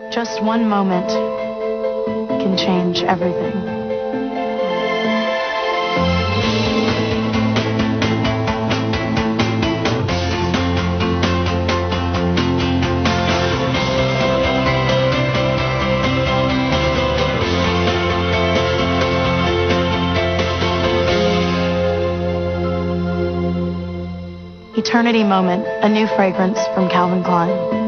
Just one moment can change everything. Eternity Moment, a new fragrance from Calvin Klein.